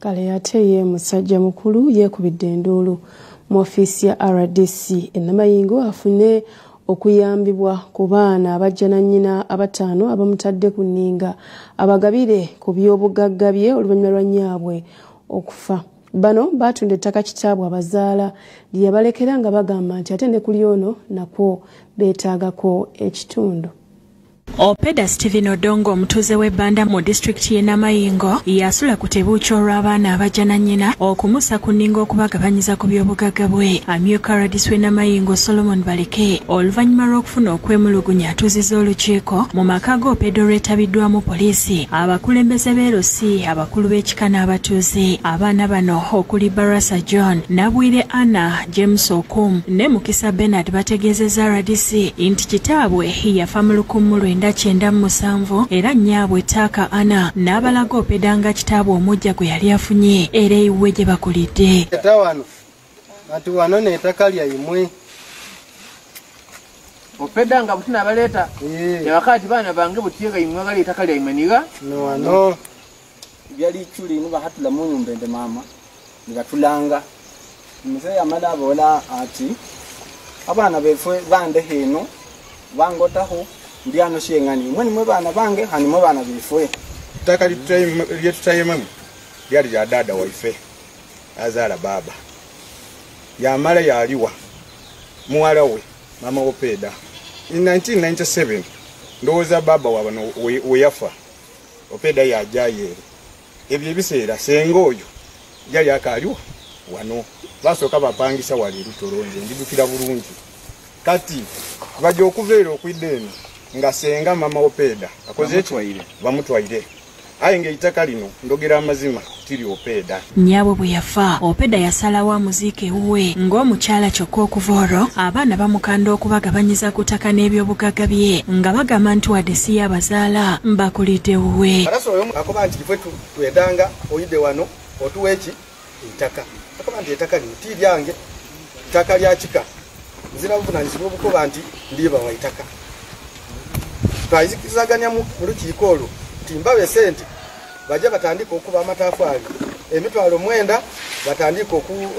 Kale ate ye musajja mukulu yeekubidde enduulu mu ofiisi ya RDC Namayingo afune okuyambibwa ku baana abajja na nnyina abataano abamutadde ku nninga abagabire ku by'obugagga bye oluvannyuma lwa nnyabwe okufa. Bano baatunda ettaka kitaabwe abazaala lye yabalekera nga bagamba nti ate ne kuli ono nakwo beetaagako ekitundu. Opeda Stephen Odongo omutuuze w'ebbanda mu disitulikiti y'e Namayingo yasula ku tebuukyo olw'abaana abajja na nnyina okumusa ku nninga okubagabanyiza ku by'obugagga bwe. Amyuka Radis w'e Namayingo Solomon Baleke oluvannyuma lw'okufuna okwemulugunya atuuzizza olukiiko mu maka g'Opeda olwetabiddwamu poliisi, abakulembeze b'erosi, abakulu b'ekika n'abatuuze. Abaana bano okuli Barasa John, Nabwire Anna, James Okum ne Mukisa Bernard bategeezezza Radis nti kitaabwe yafa mu 1997 era nnyabwe Taata Anna n'abalaga Opeda nga kitaabwe omujja gwe yali afunye era eyiwe gye bakulidde. Wano ati wano n'ettaka lyaimwe Opeda nga butina abaleeta yawakati baana bange butiega imwe gali ettaka lyaimwe niga no wano byali chuli nuba hatula mu nyumba ende mama nibatulanga mzee amala abola ati abaana befwe bande heno bangotaho ndiano shengani mwani mwe bana bange hani mwe bana bifwe taka lyetutayemamu lyali lya dada waife azaala baba yamala yaliwa muwala we mama Opeda in 1997 ndowooza baba wabano weyafa Opeda yajayere ebyo ebiseera senga oyo yali akaliwa wano basooka bapangisa wali lutolonje ndibukira bulungi kati bajja okuveera okwiddeeno nga senga mama Opeda akoze bamutwaire aye ng'ettaka lino ndogera amazima tiri Opeda. Nnyabwe bwe yafa Opeda yasalawo amuziike ewuwe ng'omukyala kyokka okuva olwo abaana bamukanda okubagabanyiza ku ttaka n'ebyobugagga bye nga bagamba nti wadde si y'abazaala mbakulidde ewuwe. Arasoyo akoba nti ffe twedanga oyidde wano otuwa eki ettaka akoba nti ettaka lino ti lyange ttaka lya kika nzira buvunaanyizibwa obukoba nti ndibawa ettaka twayizikizaganya mu lukiiko olwo timbabe sente bajja batandika okuba amatafaali emitwalo 9 batandika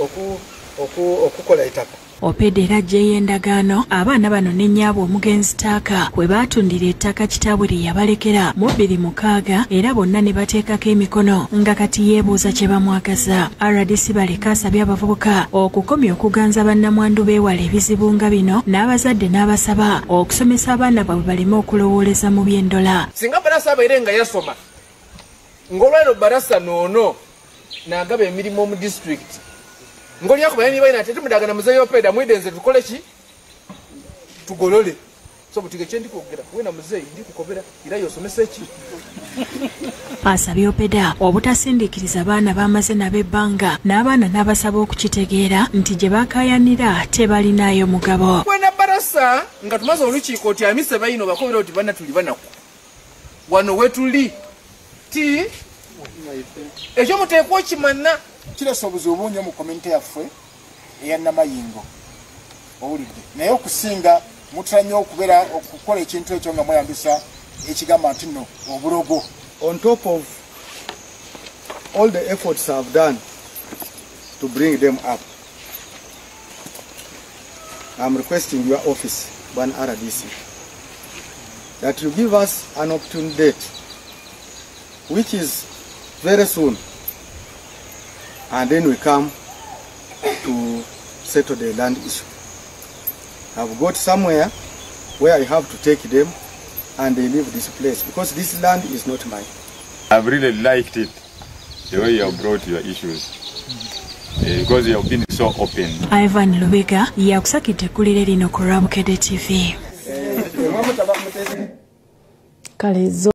okukola ettaka. Opeda era ajjayo endagaano abaana bano ne nnyabwe omugenzi Taata kwe baatundira ettaka kitaabwe lye yabalekera mu 2006 era bonna ne bateekako emikono nga kati yeebuuza kye bamwagaza. RDC baleka asabye abavubuka okukomya okuganza bannamwandu beewala ebizibu nga bino n'abazadde n'abasaba okusomesa abaana baabwe baleme okulowooleza mu by'endola. singa Barasa abaire nga yasoma ng'olwaliro Barasa noono n'agaba emirimu mu disitulikiti ngoli yako bayani bayina tete mudagana muzeyi Opeda mwidenze tukole ki tugolole so butige kyendi kwogera wena muzeyi ndi kukobera era yosomesa ki. Asabye Opeda obutasindikiriza baana bamaze n'abebbanga n'abaana n'abasaba okukitegeera nti gye bakayanira tebalinayo mugabo. Wena Barasa nga tumaze olukiiko oti amise bayino bakobera oti bana tuli banaku wano wetuli ti ekyo muteekwa kimana kiresa obuzibu bungi mu komite yaffe eya Namayingo owulidde naye okusinga mutranya okubeera okukola ekintu ekyo nga mweyambisa ekigamba nti nno obulogo. On top of all the efforts I've done to bring them up, I'm requesting your office, Ban RDC, that you give us an opportune date, which is very soon, and then we come to settle the land issue. I've got somewhere where I have to take them and they leave this place because this land is not mine. I've really liked it, the way you have brought your issues, because you have been so open. Ivan Lubega yakusakidde eggulire lino ku Bukedde TV. Kale